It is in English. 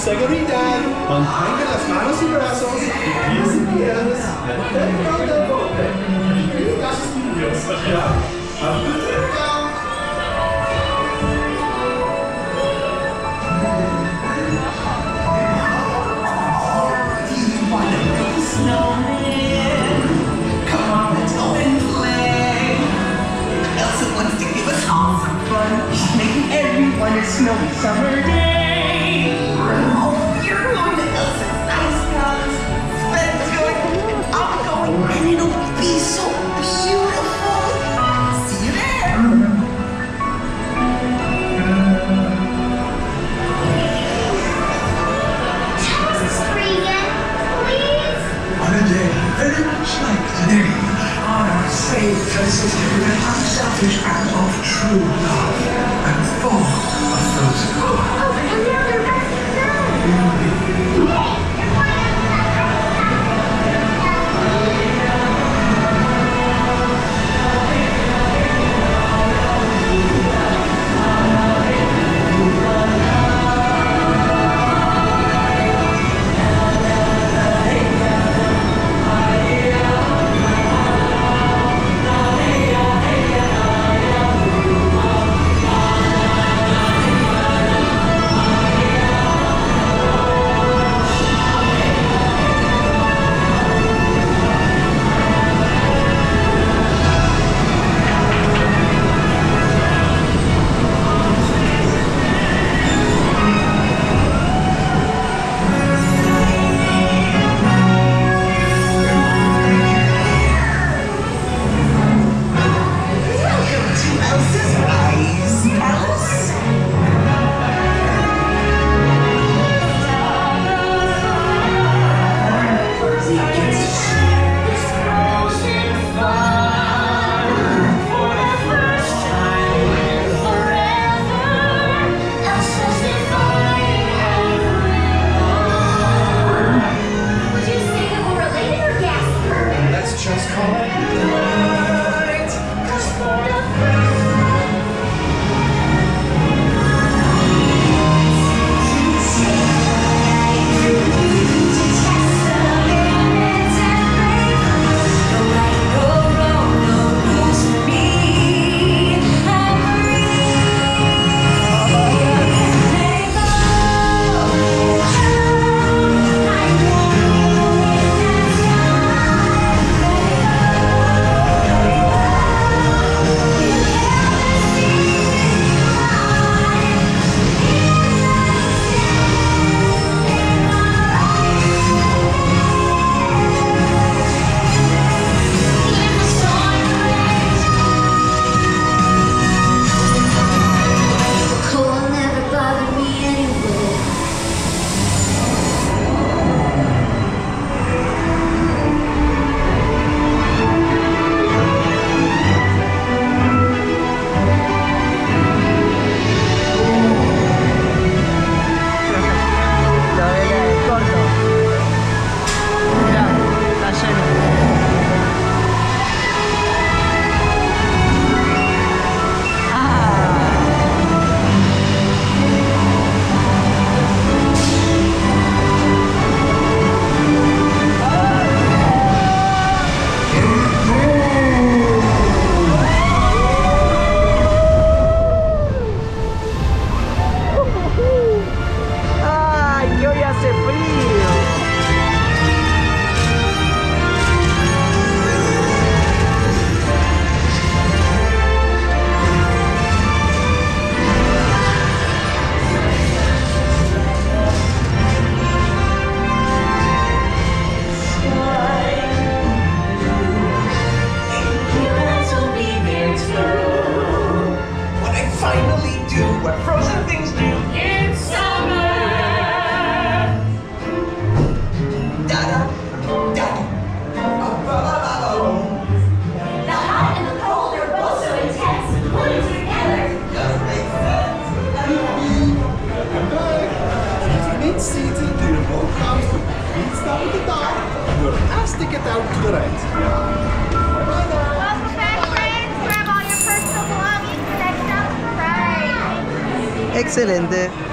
seguridad. Mantenga las manos y brazos, y pies y piernas dentro del bote. Y las niños allá. On a snowy summer day. Oh, you're going to Elsa's nice house. Sven's going, I'm going, and it'll be so beautiful. See you there. Tell us the story again, please. On a day very much like today, Anna saved her sister with an unselfish act of true love and full. Oh, and now they're best friends. ticket out to the right. Welcome back, friends. Grab all your personal belongings. The next stop is the right. Excelente.